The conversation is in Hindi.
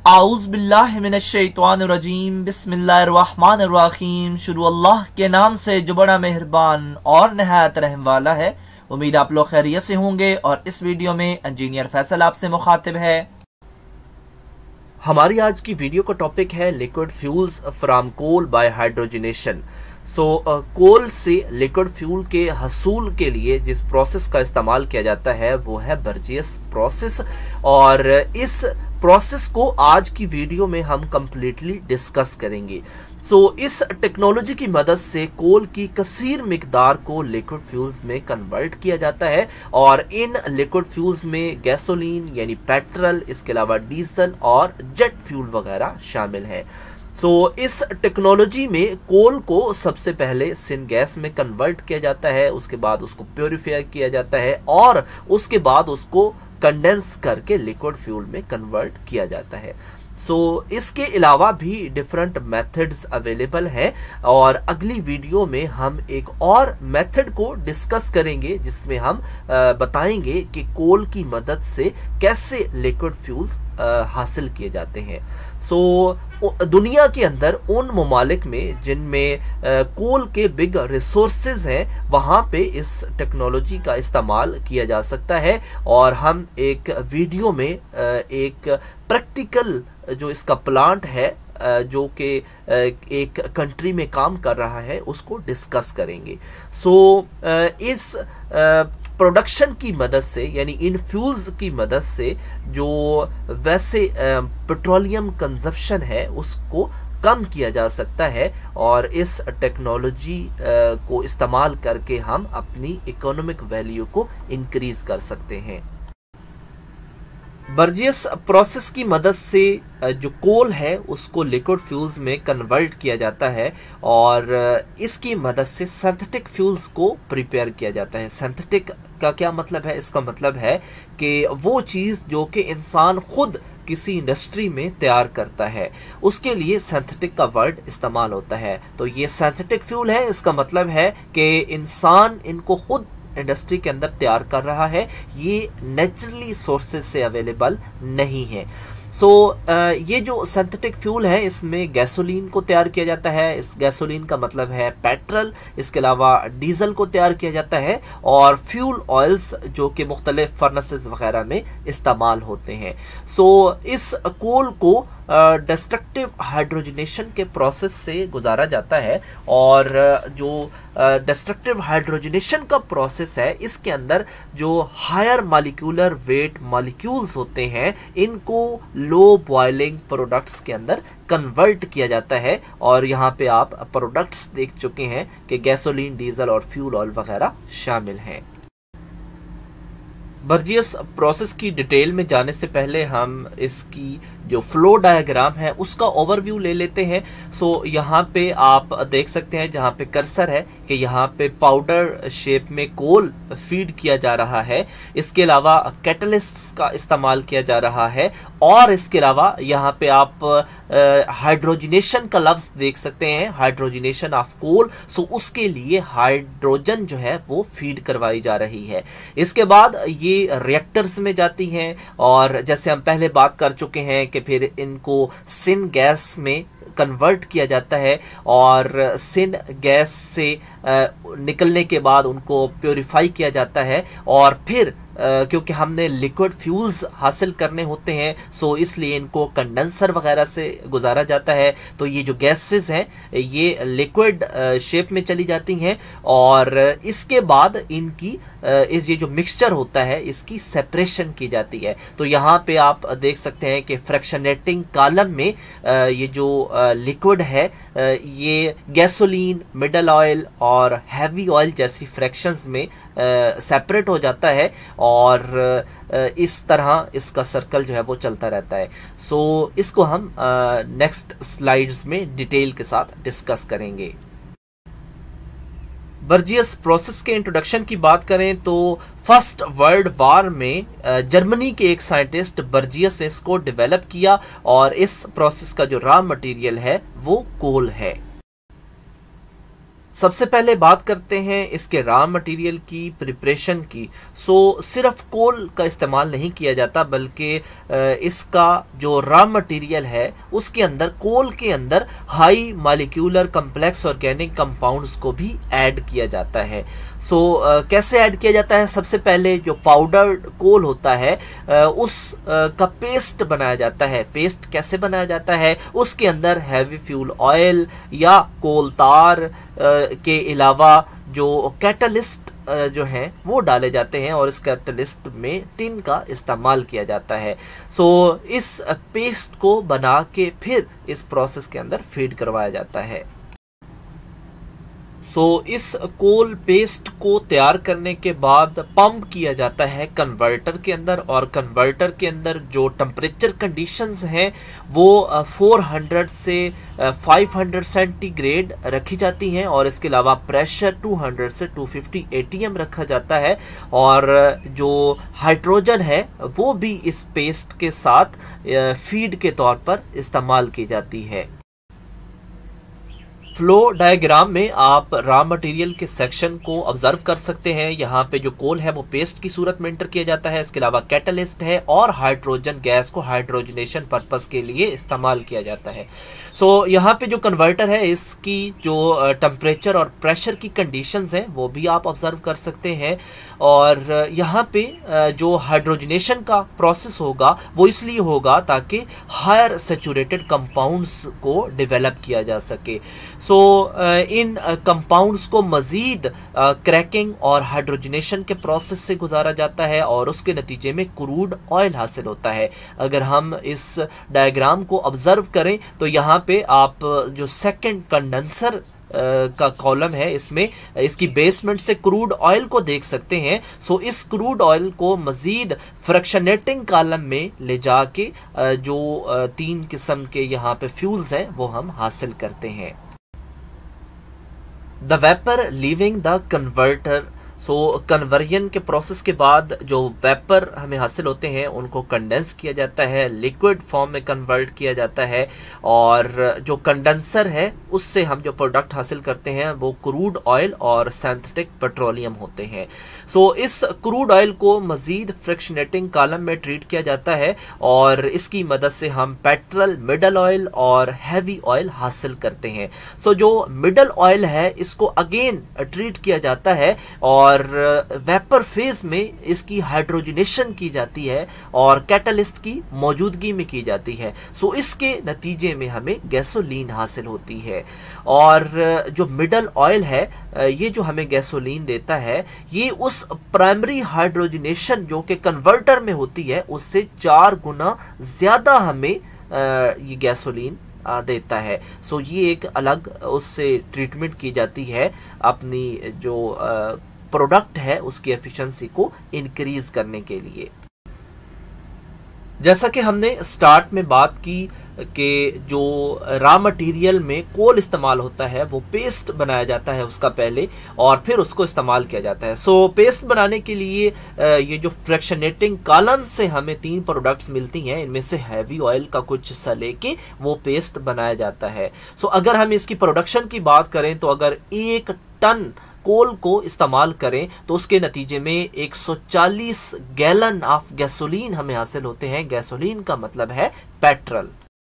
आऊज़ बिल्लाहि मिनश्शैतानिर्रजीम बिस्मिल्लाहिर्रहमानिर्रहीम। शुरू अल्लाह के नाम से जो बड़ा मेहरबान और नहायत रहम वाला है। उम्मीद आप लोग खैरियत से होंगे और इस वीडियो में इंजीनियर फैसल आपसे मुखातिब है। हमारी आज की वीडियो का टॉपिक है liquid fuels from coal by hydrogenation. Coal से लिक्विड फ्यूल के हसूल के लिए जिस प्रोसेस का इस्तेमाल किया जाता है वो है बर्जियस प्रोसेस, और इस प्रोसेस को आज की वीडियो में हम कंप्लीटली डिस्कस करेंगे। इस टेक्नोलॉजी की मदद से कोल की कसीर मिकदार को लिक्विड फ्यूल्स में कन्वर्ट किया जाता है और इन लिक्विड फ्यूल्स में गैसोलीन यानी पेट्रोल, इसके अलावा डीजल और जेट फ्यूल वगैरह शामिल है। इस टेक्नोलॉजी में कोल को सबसे पहले सिन गैस में कन्वर्ट किया जाता है, उसके बाद उसको प्योरीफाई किया जाता है और उसके बाद उसको कंडेंस करके लिक्विड फ्यूल में कन्वर्ट किया जाता है। इसके अलावा भी डिफरेंट मेथड्स अवेलेबल हैं और अगली वीडियो में हम एक और मेथड को डिस्कस करेंगे जिसमें हम बताएंगे कि कोल की मदद से कैसे लिक्विड फ्यूल्स हासिल किए जाते हैं। दुनिया के अंदर उन ममालिक में जिनमें कोल के बिग रिसोर्सेज हैं वहां पे इस टेक्नोलॉजी का इस्तेमाल किया जा सकता है और हम एक वीडियो में एक प्रैक्टिकल जो इसका प्लांट है जो कि एक कंट्री में काम कर रहा है उसको डिस्कस करेंगे। इस प्रोडक्शन की मदद से यानी इन फ्यूल्स की मदद से जो वैसे पेट्रोलियम कंजप्शन है उसको कम किया जा सकता है और इस टेक्नोलॉजी को इस्तेमाल करके हम अपनी इकोनॉमिक वैल्यू को इंक्रीज कर सकते हैं। बर्जियस प्रोसेस की मदद से जो कोल है उसको लिक्विड फ्यूल्स में कन्वर्ट किया जाता है और इसकी मदद से सिंथेटिक फ्यूल्स को प्रिपेयर किया जाता है। सिंथेटिक का क्या मतलब है? इसका मतलब है कि वो चीज जो कि इंसान खुद किसी इंडस्ट्री में तैयार करता है उसके लिए सिंथेटिक का वर्ड इस्तेमाल होता है। तो ये सिंथेटिक फ्यूल है, इसका मतलब है कि इंसान इनको खुद इंडस्ट्री के अंदर तैयार कर रहा है, ये नेचुरली सोर्सेज से अवेलेबल नहीं है। ये जो सिंथेटिक फ्यूल है इसमें गैसोलीन को तैयार किया जाता है, इस गैसोलीन का मतलब है पेट्रोल, इसके अलावा डीजल को तैयार किया जाता है और फ्यूल ऑयल्स जो कि मुख्तलिफ फर्नेसेस वगैरह में इस्तेमाल होते हैं। इस कोल को डिस्ट्रक्टिव हाइड्रोजनेशन के प्रोसेस से गुजारा जाता है और जो डिस्ट्रक्टिव हाइड्रोजनेशन का प्रोसेस है इसके अंदर जो हायर मॉलिक्यूलर वेट मॉलिक्यूल्स होते हैं इनको लो बॉइलिंग प्रोडक्ट्स के अंदर कन्वर्ट किया जाता है और यहाँ पे आप प्रोडक्ट्स देख चुके हैं कि गैसोलीन, डीजल और फ्यूल ऑयल वगैरह शामिल हैं। बर्जियस प्रोसेस की डिटेल में जाने से पहले हम इसकी जो फ्लो डायग्राम है उसका ओवरव्यू ले लेते हैं। यहाँ पे आप देख सकते हैं जहाँ पे कर्सर है कि यहाँ पे पाउडर शेप में कोल फीड किया जा रहा है, इसके अलावा कैटलिस्ट्स का इस्तेमाल किया जा रहा है और इसके अलावा यहाँ पे आप हाइड्रोजनेशन का लफ्ज देख सकते हैं, हाइड्रोजनेशन ऑफ कोल। उसके लिए हाइड्रोजन जो है वो फीड करवाई जा रही है। इसके बाद ये रिएक्टर्स में जाती हैं और जैसे हम पहले बात कर चुके हैं कि फिर इनको सिन गैस में कन्वर्ट किया जाता है और सिन गैस से निकलने के बाद उनको प्योरीफाई किया जाता है और फिर क्योंकि हमने लिक्विड फ्यूल्स हासिल करने होते हैं इसलिए इनको कंडेंसर वगैरह से गुजारा जाता है। तो ये जो गैसेस हैं ये लिक्विड शेप में चली जाती हैं और इसके बाद इनकी ये जो मिक्सचर होता है इसकी सेपरेशन की जाती है। तो यहाँ पे आप देख सकते हैं कि फ्रैक्शनेटिंग कॉलम में ये जो लिक्विड है ये गैसोलीन, मिडल ऑयल और हैवी ऑयल जैसी फ्रैक्शंस में सेपरेट हो जाता है और इस तरह इसका सर्कल जो है वो चलता रहता है। इसको हम नेक्स्ट स्लाइड्स में डिटेल के साथ डिस्कस करेंगे। बर्जियस प्रोसेस के इंट्रोडक्शन की बात करें तो फर्स्ट वर्ल्ड वॉर में जर्मनी के एक साइंटिस्ट बर्जियस ने इसको डेवलप किया और इस प्रोसेस का जो रॉ मटेरियल है वो कोल है। सबसे पहले बात करते हैं इसके रॉ मटेरियल की, प्रिपरेशन की। सो सिर्फ कोल का इस्तेमाल नहीं किया जाता, बल्कि इसका जो रॉ मटेरियल है उसके अंदर, कोल के अंदर high molecular complex organic compounds को भी ऐड किया जाता है। सो कैसे ऐड किया जाता है? सबसे पहले जो पाउडर्ड कोल होता है उस का पेस्ट बनाया जाता है। पेस्ट कैसे बनाया जाता है? उसके अंदर हैवी फ्यूल ऑयल या कोल तार के अलावा जो कैटलिस्ट जो है वो डाले जाते हैं और इस कैटलिस्ट में टिन का इस्तेमाल किया जाता है। सो इस पेस्ट को बना के फिर इस प्रोसेस के अंदर फीड करवाया जाता है। सो इस कोल पेस्ट को तैयार करने के बाद पंप किया जाता है कन्वर्टर के अंदर, और कन्वर्टर के अंदर जो टेम्परेचर कंडीशंस हैं वो 400 से 500 सेंटीग्रेड रखी जाती हैं, और इसके अलावा प्रेशर 200 से 250 ATM रखा जाता है। और जो हाइड्रोजन है वो भी इस पेस्ट के साथ फीड के तौर पर इस्तेमाल की जाती है। फ्लो डायग्राम में आप रॉ मटेरियल के सेक्शन को ऑब्जर्व कर सकते हैं। यहाँ पे जो कोल है वो पेस्ट की सूरत में एंटर किया जाता है, इसके अलावा कैटलिस्ट है और हाइड्रोजन गैस को हाइड्रोजनेशन पर्पस के लिए इस्तेमाल किया जाता है। सो यहाँ पे जो कन्वर्टर है इसकी जो टेम्परेचर और प्रेशर की कंडीशंस हैं वो भी आप ऑब्जर्व कर सकते हैं। और यहाँ पे जो हाइड्रोजनेशन का प्रोसेस होगा वो इसलिए होगा ताकि हायर सैचुरेटेड कंपाउंड्स को डेवलप किया जा सके। सो इन कंपाउंड्स को मजीद क्रैकिंग और हाइड्रोजनेशन के प्रोसेस से गुजारा जाता है और उसके नतीजे में क्रूड ऑयल हासिल होता है। अगर हम इस डायग्राम को ऑब्जर्व करें तो यहाँ पे आप जो सेकंड कंडेंसर का कॉलम है इसमें इसकी बेसमेंट से क्रूड ऑयल को देख सकते हैं। सो इस क्रूड ऑयल को मजीद फ्रैक्शनेटिंग कॉलम में ले जाके जो 3 किस्म के यहाँ पे फ्यूल्स हैं वो हम हासिल करते हैं। The vapour leaving the converter. So conversion के प्रोसेस के बाद जो वेपर हमें हासिल होते हैं उनको कंडेंस किया जाता है, लिक्विड फॉर्म में कन्वर्ट किया जाता है, और जो कंडेंसर है उससे हम जो प्रोडक्ट हासिल करते हैं वो क्रूड ऑयल और सिंथेटिक पेट्रोलियम होते हैं। सो इस क्रूड ऑयल को मजीद फ्रैक्शनेटिंग कॉलम में ट्रीट किया जाता है और इसकी मदद से हम पेट्रोल, मिडल ऑयल और हैवी ऑयल हासिल करते हैं। सो जो मिडल ऑयल है इसको अगेन ट्रीट किया जाता है और वेपर फेज में इसकी हाइड्रोजनेशन की जाती है और कैटलिस्ट की मौजूदगी में की जाती है। सो इसके नतीजे में हमें गैसोलीन हासिल होती है। और जो मिडल ऑयल है ये जो हमें गैसोलीन देता है ये उस प्राइमरी हाइड्रोजनेशन जो कि कन्वर्टर में होती है उससे 4 गुना ज्यादा हमें ये गैसोलीन देता है। सो ये एक अलग उससे ट्रीटमेंट की जाती है अपनी जो प्रोडक्ट है उसकी एफिशिएंसी को इंक्रीज करने के लिए। जैसा कि हमने स्टार्ट में बात की कि जो रॉ मटेरियल में कोल इस्तेमाल होता है वो पेस्ट बनाया जाता है उसका पहले और फिर उसको इस्तेमाल किया जाता है। सो पेस्ट बनाने के लिए ये जो फ्रैक्शनेटिंग कॉलम से हमें 3 प्रोडक्ट्स मिलती हैं, इनमें से हैवी ऑयल का कुछ हिस्सा लेके वो पेस्ट बनाया जाता है। सो अगर हम इसकी प्रोडक्शन की बात करें तो अगर 1 टन कोल को इस्तेमाल करें तो उसके नतीजे में 140 गैलन ऑफ गैसोलीन हमें हासिल होते हैं। गैसोलीन का मतलब है पेट्रोल।